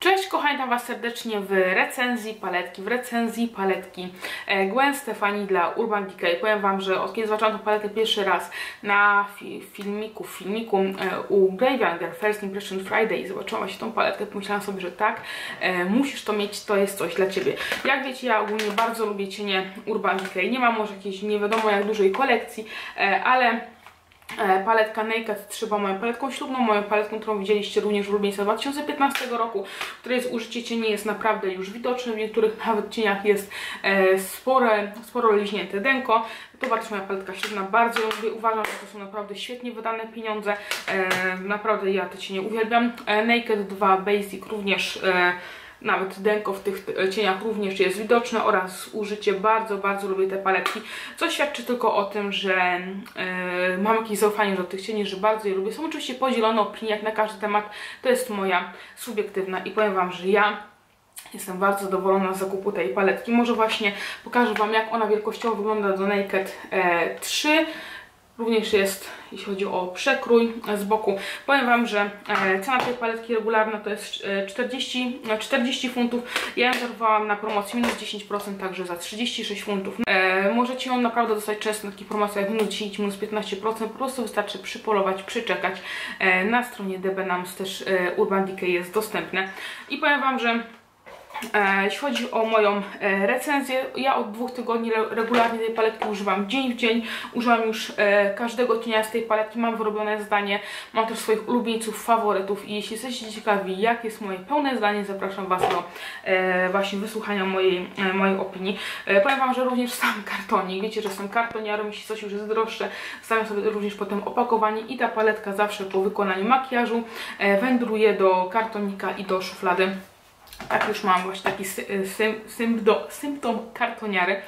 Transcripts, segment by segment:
Cześć kochani, witam Was serdecznie w recenzji paletki Gwen Stefani dla Urban Decay. Powiem Wam, że od kiedy zobaczyłam tę paletkę pierwszy raz na filmiku u Graveyard First Impression Friday i zobaczyłam właśnie tą paletkę, pomyślałam sobie, że tak, musisz to mieć, to jest coś dla Ciebie. Jak wiecie, ja ogólnie bardzo lubię cienie Urban Decay. Nie mam może jakiejś nie wiadomo jak dużej kolekcji, ale paletka Naked 3 była moją paletką ślubną, moją paletką, którą widzieliście również w ulubieńcach 2015 roku, w której użycie cieni jest naprawdę już widoczne, w niektórych nawet cieniach jest sporo liźnięte denko. To była też moja paletka ślubna, bardzo ją lubię, uważam, że to są naprawdę świetnie wydane pieniądze, naprawdę ja te cienie uwielbiam. Naked 2 Basic również nawet denko w tych cieniach również jest widoczne oraz użycie, bardzo lubię te paletki, co świadczy tylko o tym, że mam jakieś zaufanie do tych cieni, że bardzo je lubię. Są oczywiście podzielone opinie jak na każdy temat, to jest moja subiektywna i powiem Wam, że ja jestem bardzo zadowolona z zakupu tej paletki. Może właśnie pokażę Wam, jak ona wielkościowo wygląda do Naked 3. Również jest, jeśli chodzi o przekrój z boku. Powiem Wam, że cena tej paletki regularna to jest 40 funtów. Ja ją zarwałam na promocji minus 10%, także za 36 funtów. Możecie ją naprawdę dostać często na takich promocjach minus 10, minus 15%. Po prostu wystarczy przypolować, przyczekać. Na stronie DBNAMS też Urban Decay jest dostępne. I powiem Wam, że jeśli chodzi o moją recenzję, ja od 2 tygodni regularnie tej paletki używam dzień w dzień. Używam już każdego cienia z tej paletki, mam wyrobione zdanie, mam też swoich ulubieńców, faworytów i jeśli jesteście ciekawi, jak jest moje pełne zdanie, zapraszam Was do właśnie wysłuchania mojej opinii. Powiem Wam, że również sam kartonik, wiecie, że jestem kartoniarą, jeśli coś już jest droższe, stawiam sobie również potem opakowanie i ta paletka zawsze po wykonaniu makijażu wędruje do kartonika i do szuflady. Tak, już mam właśnie taki symptom kartoniary.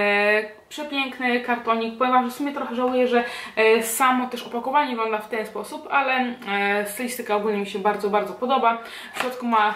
Przepiękny kartonik. Powiem Wam, że w sumie trochę żałuję, że samo też opakowanie wygląda w ten sposób, ale stylistyka ogólnie mi się bardzo podoba. W środku ma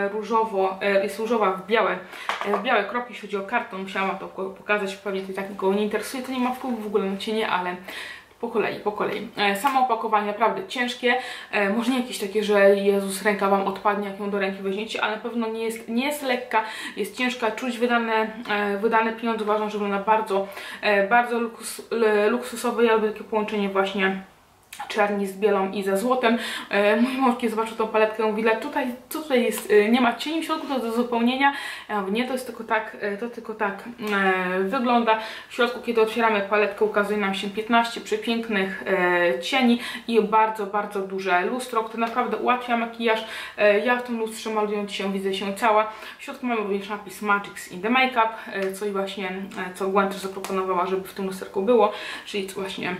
jest różowa w białe kropki, jeśli chodzi o karton. Musiałam Wam to pokazać, pewnie to tak nikogo nie interesuje, to nie ma wpływu w ogóle na cienie, ale po kolei. Samo opakowanie naprawdę ciężkie, może nie jakieś takie, że Jezus, ręka Wam odpadnie, jak ją do ręki weźmiecie, ale na pewno nie jest lekka, jest ciężka, czuć wydane pieniądze, uważam, że wygląda bardzo luksusowe. Ja lubię takie połączenie właśnie czerni z bielą i ze złotem. Mój mąż, kiedy zobaczył tą paletkę, mówi, co tutaj jest, nie ma cieni w środku, to do zupełnienia. Ja mówię, nie, to tylko tak wygląda. W środku, kiedy otwieramy paletkę, ukazuje nam się 15 przepięknych cieni i bardzo duże lustro, które naprawdę ułatwia makijaż. Ja w tym lustrze, malując się, widzę się cała. W środku mamy również napis Magics in the Makeup, coś właśnie, co Gwen też zaproponowała, żeby w tym lusterku było, czyli właśnie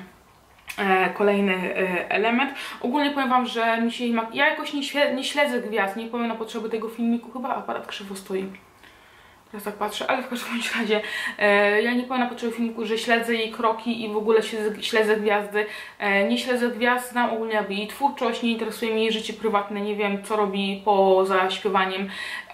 kolejny element. Ogólnie powiem Wam, że mi się ja jakoś nie śledzę gwiazd, nie powiem na potrzeby tego filmiku, chyba aparat krzywo stoi. Teraz tak patrzę, ale w każdym razie ja nie powiem na potrzeby filmiku, że śledzę jej kroki i w ogóle śledzę gwiazdy. Nie śledzę gwiazd, znam ogólnie jakby jej twórczość, nie interesuje mnie jej życie prywatne, nie wiem co robi poza śpiewaniem,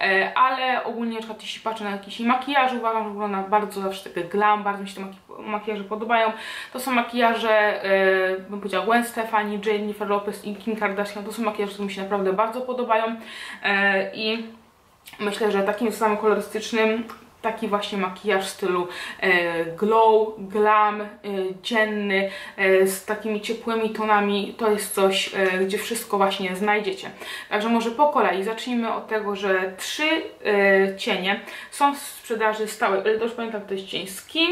ale ogólnie na przykład jeśli patrzę na jakiś makijaż, uważam, że wygląda bardzo zawsze takie glam, bardzo mi się te makijaże podobają. To są makijaże, bym powiedziała, Gwen Stefani, Jennifer Lopez i Kim Kardashian, to są makijaże, które mi się naprawdę bardzo podobają i myślę, że takim samym kolorystycznym, taki właśnie makijaż w stylu glow, glam, dzienny, z takimi ciepłymi tonami, to jest coś, gdzie wszystko właśnie znajdziecie. Także może po kolei zacznijmy od tego, że 3 cienie są w sprzedaży stałej, ale to już pamiętam, to jest cień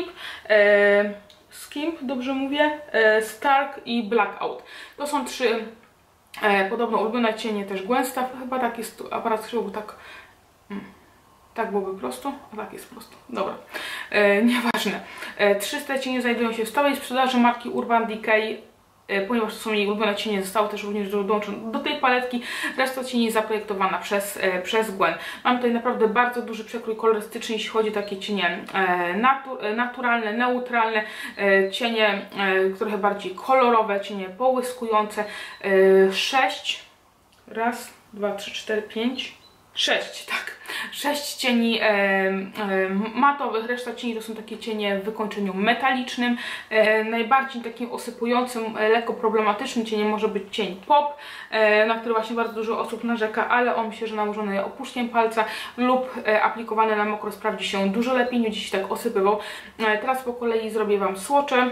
Skimp, dobrze mówię? Stark i Blackout. To są 3 podobno ulubione cienie też Gwen Stefani, chyba tak jest tu aparat krzywo, tak byłoby prosto, a tak jest prosto. Dobra, nieważne. 300 cienie znajdują się w stałej sprzedaży marki Urban Decay, ponieważ to są jej ulubione cienie, zostały też również dołączone do tej paletki. Reszta cieni jest zaprojektowana przez Gwen. Mam tutaj naprawdę bardzo duży przekrój kolorystyczny, jeśli chodzi o takie cienie naturalne, neutralne, cienie trochę bardziej kolorowe, cienie połyskujące. 6, raz, 2, 3, 4, 5, 6, tak. 6 cieni matowych, reszta cieni to są takie cienie w wykończeniu metalicznym. Najbardziej takim osypującym, lekko problematycznym cieniem może być cień Pop, na który właśnie bardzo dużo osób narzeka, ale on myślę, że nałożony opuszkiem palca lub aplikowany na mokro sprawdzi się dużo lepiej, nie dziś tak osypywał. Teraz po kolei zrobię Wam swatche.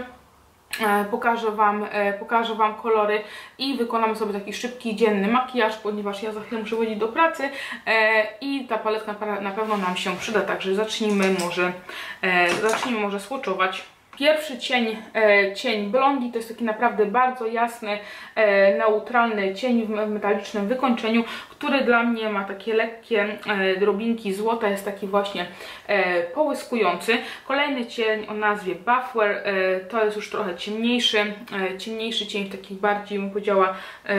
Pokażę Wam kolory i wykonamy sobie taki szybki, dzienny makijaż, ponieważ ja za chwilę muszę chodzić do pracy i ta paletka na pewno nam się przyda, także zacznijmy może swatchować. Pierwszy cień Blondie to jest taki naprawdę bardzo jasny, neutralny cień w metalicznym wykończeniu, który dla mnie ma takie lekkie drobinki złota, jest taki właśnie połyskujący. Kolejny cień o nazwie Buffware, to jest już trochę ciemniejszy cień w takich bardziej, bym powiedziała,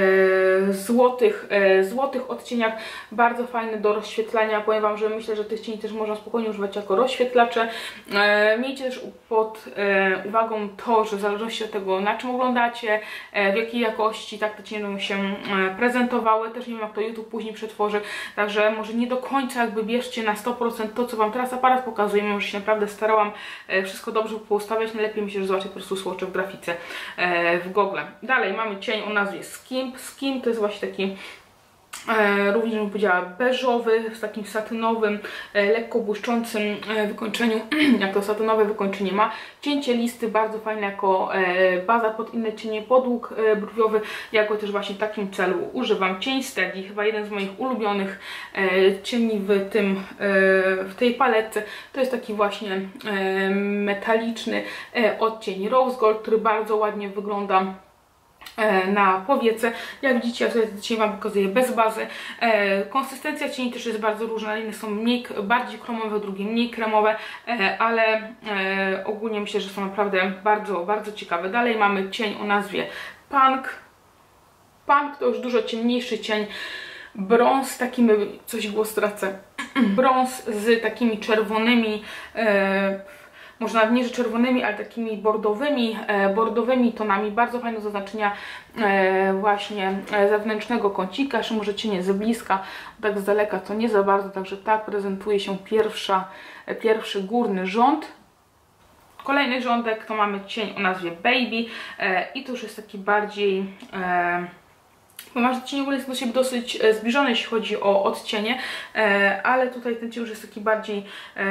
złotych odcieniach. Bardzo fajny do rozświetlania. Powiem Wam, że myślę, że tych cieni też można spokojnie używać jako rozświetlacze. Miejcie też pod uwagą to, że w zależności od tego, na czym oglądacie, w jakiej jakości tak te cienie będą się prezentowały. Też nie wiem, jak to YouTube później przetworzy, także może nie do końca jakby bierzcie na 100% to, co Wam teraz aparat pokazuje, mimo że się naprawdę starałam wszystko dobrze poustawiać. Najlepiej myślę, że zobaczycie po prostu swatche w grafice w Google. Dalej mamy cień o nazwie Skimp. Skimp to jest właśnie taki również bym powiedziała beżowy, z takim satynowym, lekko błyszczącym wykończeniu, jak to satynowe wykończenie ma. Cięcie listy bardzo fajne jako baza pod inne cienie, podłóg brwiowy. Ja go też właśnie w takim celu używam. Cień Steady, chyba jeden z moich ulubionych cieni w tej paletce. To jest taki właśnie metaliczny odcień Rose Gold, który bardzo ładnie wygląda na powiece. Jak widzicie, ja tutaj dzisiaj Wam pokazuję bez bazy. Konsystencja cieni też jest bardzo różna. Jedne są bardziej kremowe, drugie mniej kremowe, ale ogólnie myślę, że są naprawdę bardzo, bardzo ciekawe. Dalej mamy cień o nazwie Punk. Punk to już dużo ciemniejszy cień. Brąz, takimi, coś głos tracę. Brąz z takimi czerwonymi, może nawet nie, że czerwonymi, ale takimi bordowymi tonami. Bardzo fajne zaznaczenia właśnie zewnętrznego kącika. Jeszcze może cienie z bliska, tak z daleka to nie za bardzo, także tak prezentuje się pierwszy górny rząd. Kolejny rządek to mamy cień o nazwie Baby i to już jest taki bardziej... Ponieważ cień w ogóle jest do siebie dosyć zbliżony, jeśli chodzi o odcienie, ale tutaj ten cień już jest taki bardziej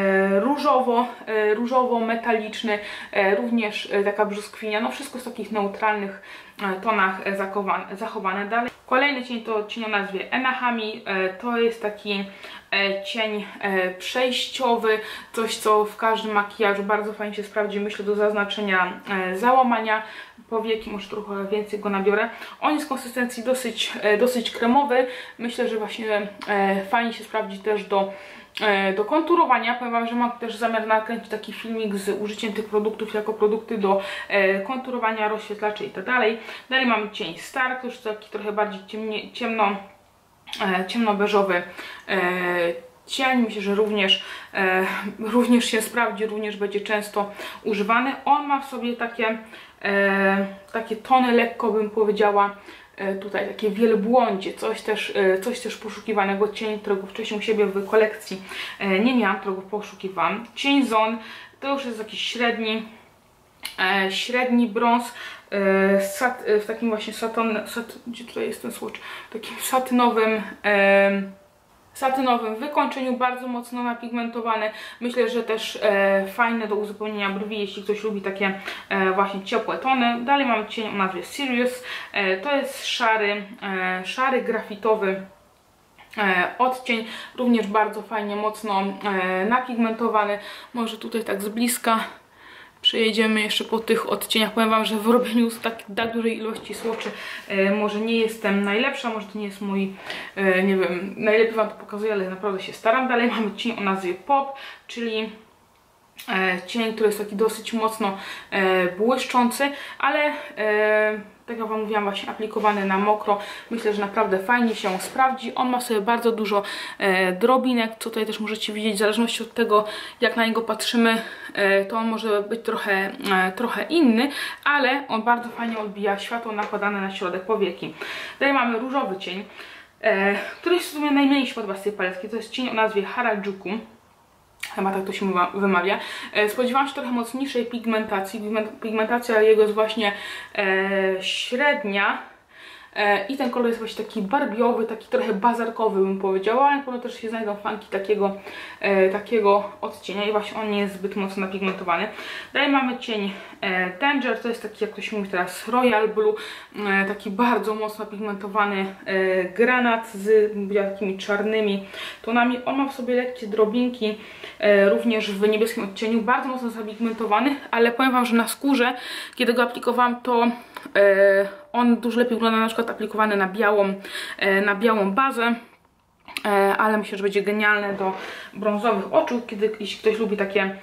różowo-metaliczny, również taka brzoskwinia, no wszystko w takich neutralnych tonach zachowane. Dalej. Kolejny cień to cień o nazwie Enahami, to jest taki cień przejściowy, coś co w każdym makijażu bardzo fajnie się sprawdzi, myślę, do zaznaczenia załamania powieki, może trochę więcej go nabiorę. On jest konsystencji dosyć kremowy, myślę, że właśnie fajnie się sprawdzi też do konturowania. Powiem Wam, że mam też zamiar nakręcić taki filmik z użyciem tych produktów jako produkty do konturowania, rozświetlaczy i tak dalej. Dalej mamy cień Stark, już taki trochę bardziej ciemno-beżowy cień. Myślę, że również się sprawdzi, również będzie często używany. On ma w sobie takie tony lekko, bym powiedziała, tutaj takie wielbłądzie, coś też poszukiwanego. Cień, którego wcześniej u siebie w kolekcji nie miałam, którego poszukiwałam. Cień Zone to już jest jakiś średni brąz w takim właśnie gdzie tutaj jest ten swatch, takim satynowym wykończeniu, bardzo mocno napigmentowany. Myślę, że też fajne do uzupełnienia brwi, jeśli ktoś lubi takie właśnie ciepłe tony. Dalej mamy cień o nazwie Serious. To jest szary grafitowy odcień, również bardzo fajnie, mocno napigmentowany. Może tutaj tak z bliska przejedziemy jeszcze po tych odcieniach. Powiem Wam, że w robieniu tak dużej ilości swatchy może nie jestem najlepsza, może to nie jest mój, nie wiem, najlepiej Wam to pokazuję, ale naprawdę się staram. Dalej mamy cień o nazwie Pop, czyli cień, który jest taki dosyć mocno błyszczący, ale tak jak Wam mówiłam, właśnie aplikowany na mokro. Myślę, że naprawdę fajnie się sprawdzi. On ma sobie bardzo dużo drobinek, co tutaj też możecie widzieć. W zależności od tego, jak na niego patrzymy, to on może być trochę inny, ale on bardzo fajnie odbija światło nakładane na środek powieki. Tutaj mamy różowy cień. który jest w sumie najmniej się podoba z tej paletki. To jest cień o nazwie Harajuku. Chyba tak to się wymawia. Spodziewałam się trochę mocniejszej pigmentacji. Pigmentacja jego jest właśnie średnia. I ten kolor jest właśnie taki barbiowy, taki trochę bazarkowy bym powiedziała, ale na pewno też się znajdą fanki takiego odcienia i właśnie on nie jest zbyt mocno napigmentowany. Dalej mamy cień Danger, to jest taki, jak to się mówi teraz, Royal Blue, taki bardzo mocno pigmentowany granat z takimi czarnymi tonami. On ma w sobie lekkie drobinki, również w niebieskim odcieniu, bardzo mocno zapigmentowany, ale powiem wam, że na skórze, kiedy go aplikowałam, to on dużo lepiej wygląda na przykład aplikowany na białą bazę, ale myślę, że będzie genialne do brązowych oczu, jeśli ktoś lubi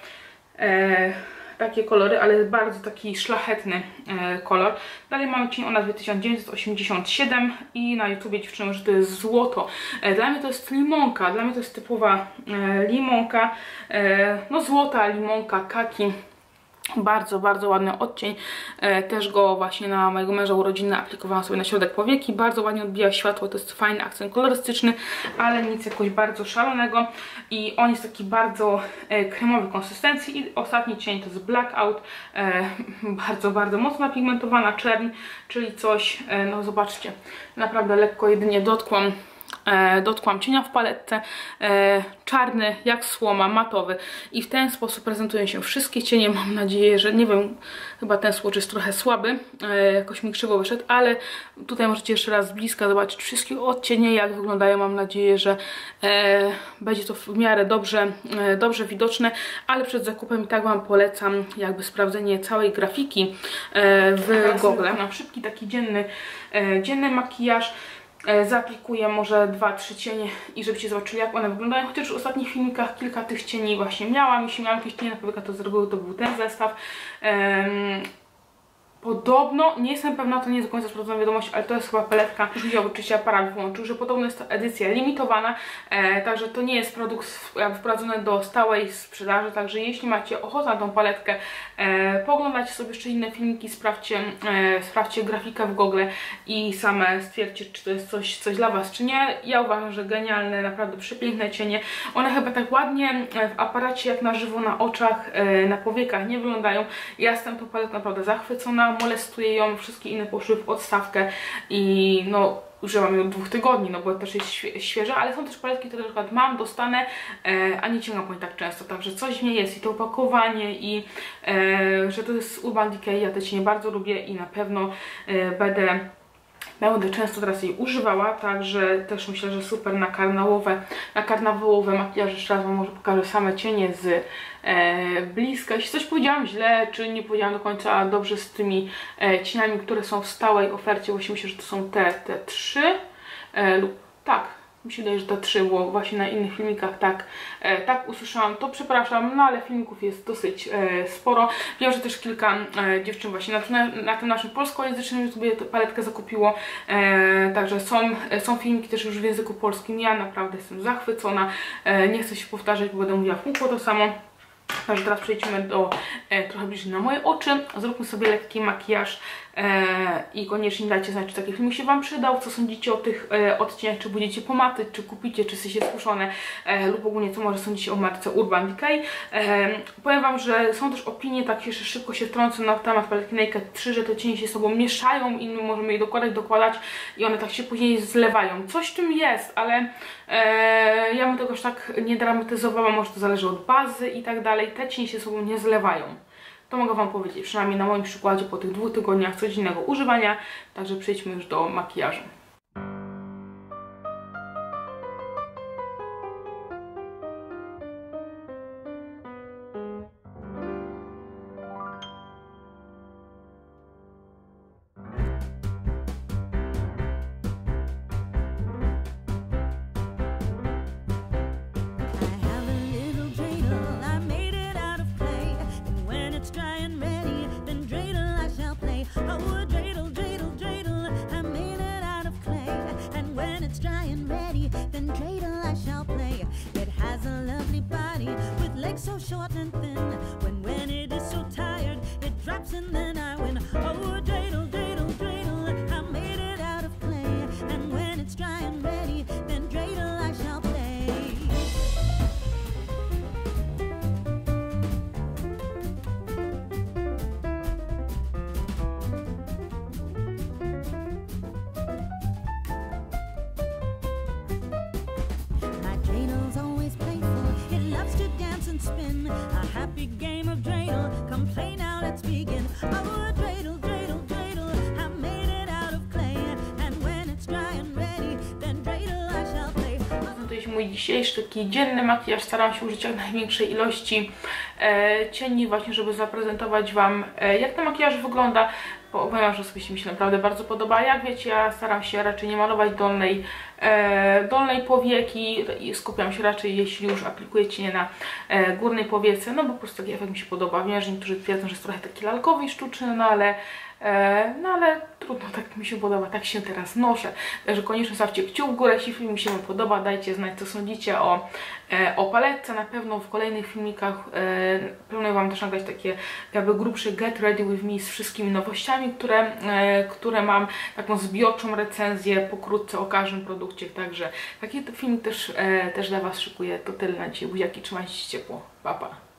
takie kolory, ale jest bardzo taki szlachetny kolor. Dalej mamy cień o nazwie 1987 i na YouTubie dziewczyny, że to jest złoto. Dla mnie to jest limonka, dla mnie to jest typowa limonka, no złota limonka, kaki. Bardzo, bardzo ładny odcień. Też go właśnie na mojego męża urodziny aplikowałam sobie na środek powieki. Bardzo ładnie odbija światło, to jest fajny akcent kolorystyczny, ale nic jakoś bardzo szalonego. I on jest taki bardzo kremowy konsystencji. I ostatni cień to jest Blackout. Bardzo, bardzo mocno napigmentowana czerń, czyli coś, no zobaczcie, naprawdę lekko jedynie dotkłam cienia w paletce, czarny jak słoma, matowy i w ten sposób prezentują się wszystkie cienie. Mam nadzieję, że nie wiem, chyba ten swatch jest trochę słaby, jakoś mi krzywo wyszedł, ale tutaj możecie jeszcze raz z bliska zobaczyć wszystkie odcienie, jak wyglądają. Mam nadzieję, że będzie to w miarę dobrze widoczne, ale przed zakupem i tak wam polecam jakby sprawdzenie całej grafiki w Google. Na szybki taki dzienny makijaż. Zaaplikuję może 2-3 cienie i żebyście zobaczyli, jak one wyglądają, chociaż w ostatnich filmikach kilka tych cieni właśnie miałam. Jeśli miałam jakieś cienie na powieka, to z reguły to był ten zestaw. Podobno, nie jestem pewna, to nie jest do końca sprawdzona wiadomość, ale to jest chyba paletka, już widziałam, oczywiście aparat włączył, że podobno jest to edycja limitowana, także to nie jest produkt wprowadzony do stałej sprzedaży, także jeśli macie ochotę na tą paletkę, pooglądajcie sobie jeszcze inne filmiki, sprawdźcie grafikę w Google i same stwierdźcie, czy to jest coś dla was, czy nie. Ja uważam, że genialne, naprawdę przepiękne cienie. One chyba tak ładnie w aparacie, jak na żywo, na oczach, na powiekach nie wyglądają. Ja jestem tą paletką naprawdę zachwycona. Molestuję ją, wszystkie inne poszły w odstawkę i no używam ją od 2 tygodni, no bo też jest świeża, ale są też paletki, które na przykład mam, dostanę, a nie sięgam po nie tak często, także coś w niej jest i to opakowanie i że to jest Urban Decay, ja te cienie bardzo lubię i na pewno będę często teraz jej używała, także też myślę, że super na karnawałowe makijaże. Jeszcze raz wam może pokażę same cienie z bliska. Jeśli coś powiedziałam źle, czy nie powiedziałam do końca dobrze z tymi cieniami, które są w stałej ofercie, właśnie myślę, że to są te 3 lub tak. Mi się wydaje, że te 3, bo właśnie na innych filmikach tak usłyszałam, to przepraszam, no ale filmików jest dosyć sporo. Wiem, że też kilka dziewczyn właśnie na tym naszym polskojęzycznym YouTubie paletkę zakupiło, także są filmiki też już w języku polskim. Ja naprawdę jestem zachwycona, nie chcę się powtarzać, bo będę mówiła w kółko to samo. Także teraz przejdźmy trochę bliżej na moje oczy, zróbmy sobie lekki makijaż i koniecznie dajcie znać, czy taki film się wam przydał, co sądzicie o tych odcieniach, czy będziecie pomatyć, czy kupicie, czy jesteście skuszone lub ogólnie co może sądzicie o marce Urban Decay. Powiem wam, że są też opinie, tak jeszcze szybko się wtrącę na temat paletki Naked 3, że te cienie się sobą mieszają i my możemy je dokładać i one tak się później zlewają. Coś w tym jest, ale ja bym tego aż tak nie dramatyzowała, może to zależy od bazy i tak dalej. Te cienie się sobą nie zlewają. To mogę wam powiedzieć, przynajmniej na moim przykładzie po tych 2 tygodniach codziennego używania. Także przejdźmy już do makijażu. So short and thin, when it is so tired, it drops and then I win. Oh, dreidel, dreidel, dreidel, I made it out of clay. And when it's dry and ready, mój dzisiejszy taki dzienny makijaż. Staram się użyć jak największej ilości cieni właśnie, żeby zaprezentować Wam, jak ten makijaż wygląda. Powiem, że osobiście mi się naprawdę bardzo podoba. Jak wiecie, ja staram się raczej nie malować dolnej powieki i skupiam się raczej, jeśli już aplikuję cienie na górnej powiece, no bo po prostu taki efekt mi się podoba. Wiem, że niektórzy twierdzą, że jest trochę taki lalkowy i sztuczny, no ale trudno, tak mi się podoba, tak się teraz noszę. Także koniecznie stawcie kciuk w górę, jeśli film mi się Wam podoba, dajcie znać, co sądzicie o paletce. Na pewno w kolejnych filmikach planuję Wam też nagrać takie jakby grubsze Get Ready With Me z wszystkimi nowościami, które mam, taką zbiorczą recenzję pokrótce o każdym produkcie, także taki filmik też dla Was szykuję. To tyle na dzisiaj, buziaki, trzymajcie się ciepło, pa pa.